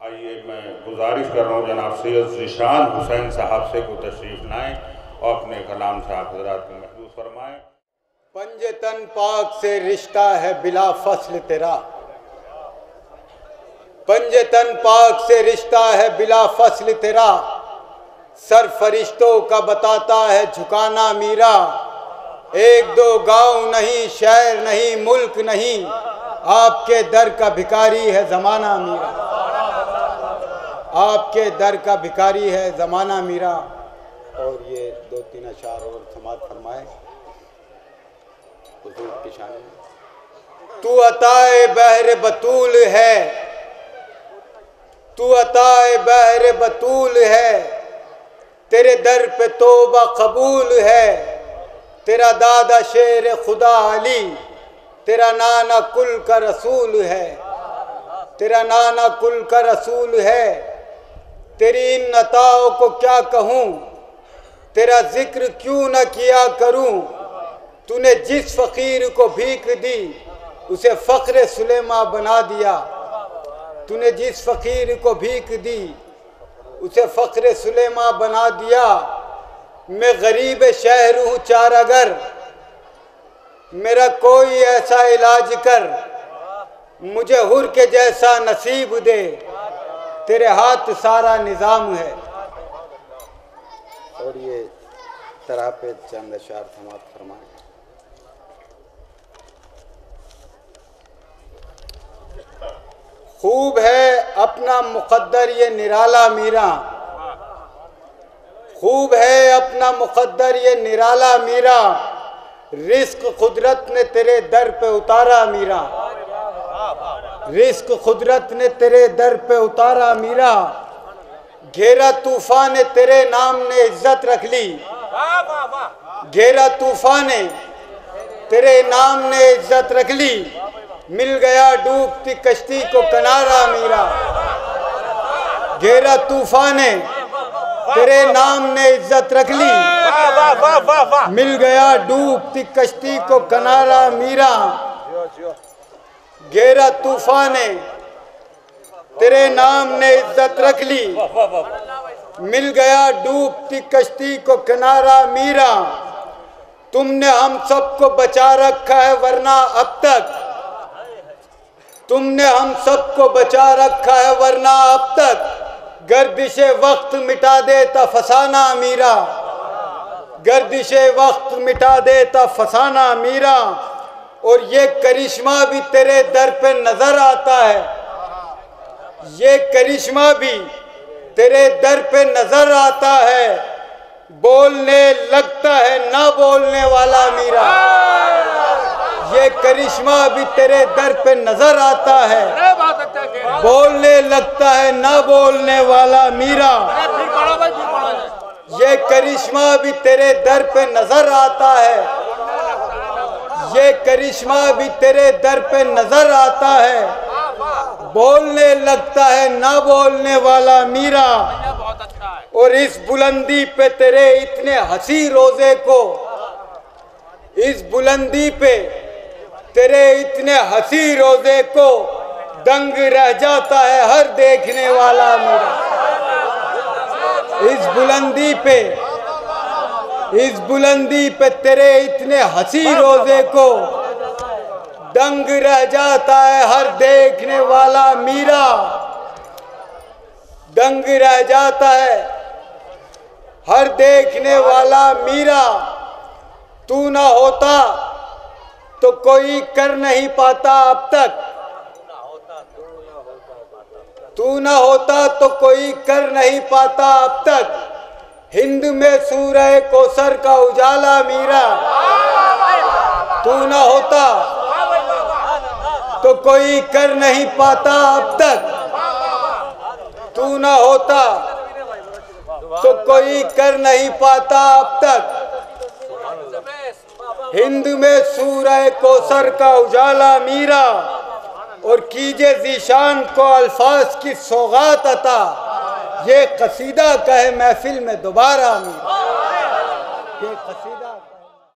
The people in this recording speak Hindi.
आइए मैं गुजारिश कर रहा हूँ जनाब सैयद ज़ीशान हुसैन साहब से को तशरीफ़ लाएँ और अपने कलाम से आप हज़रात को महसूस फरमाएँ। पंजतन पाक से रिश्ता है बिला फसल तेरा, पंजतन पाक से रिश्ता है बिला फसल तेरा, सर फरिश्तों का बताता है झुकाना मीरा। एक दो गांव नहीं, शहर नहीं, मुल्क नहीं, आपके दर का भिखारी है ज़माना मीरा, आपके दर का भिखारी है ज़माना मीरा। और ये दो तीन अशार और समात फरमाए हुजूर की शान में। तू अताए बहर बतूल है, तू अताए बहर बतूल है, तेरे दर पे तौबा कबूल है। तेरा दादा शेर खुदा अली, तेरा नाना कुल का रसूल है, तेरा नाना कुल का रसूल है। तेरी इन अताओं को क्या कहूँ, तेरा जिक्र क्यों न किया करूँ। तूने जिस फ़कीर को भीख दी उसे फ़ख्र सुलेमा बना दिया, तूने जिस फ़कीर को भीख दी उसे फ़ख्र सुलेमा बना दिया। मैं गरीब शहर हूँ चारागर, मेरा कोई ऐसा इलाज कर, मुझे हुर के जैसा नसीब दे, तेरे हाथ सारा निज़ाम है। और ये तरह पे चंद अशार समात फरमाए। खूब है अपना मुक़द्दर ये निराला मीरा, खूब है अपना मुक़द्दर ये निराला मीरा। रिस्क कुदरत ने तेरे दर पे उतारा मीरा, रिस्क कुदरत ने तेरे दर पे उतारा मीरा। घेरा तूफान ने तेरे नाम ने इज्जत रख ली, घेरा तूफान ने तेरे नाम ने इज्जत रख ली। मिल गया डूबती कश्ती को किनारा मीरा, घेरा तूफान ने तेरे नाम ने इज्जत रख ली। मिल गया डूबती कश्ती को किनारा मीरा। घेरा तूफान ने तेरे नाम ने इज्जत रख ली, मिल गया डूबती कश्ती को किनारा मीरा। तुमने हम सबको बचा रखा है वरना अब तक, तुमने हम सबको बचा रखा है वरना अब तक। गर्दिशे वक्त मिटा देता फसाना मीरा, गर्दिशे वक्त मिटा देता फसाना मीरा। और ये करिश्मा भी तेरे दर पे नजर आता है, ये करिश्मा भी तेरे दर पे नजर आता है। बोलने लगता है ना बोलने वाला मीरा, ये करिश्मा भी तेरे दर पे नजर आता है। बोलने लगता है ना बोलने वाला मीरा, ये करिश्मा भी तेरे दर पे नजर आता है, ये करिश्मा भी तेरे दर पे नजर आता है। बोलने लगता है ना बोलने वाला मीरा। और इस बुलंदी पे तेरे इतने हंसी रोजे को, इस बुलंदी पे तेरे इतने हंसी रोजे को दंग रह जाता है हर देखने वाला मीरा। इस बुलंदी पे, इस बुलंदी पे तेरे इतने हंसी रोजे को दंग रह जाता है हर देखने वाला मीरा, दंग रह जाता है हर देखने वाला मीरा। तू ना होता तो कोई कर नहीं पाता अब तक, तू ना होता तो कोई कर नहीं पाता अब तक। हिंद में सूरह कौसर का उजाला मीरा, तू ना होता तो कोई कर नहीं पाता अब तक, तू ना होता तो कोई कर नहीं पाता अब तक। हिंद में सूरह कौसर का उजाला मीरा। और कीजे ज़ीशान को अल्फाज की सौगात अता, ये कसीदा कहे महफिल में दोबारा मीरा, ये कसीदा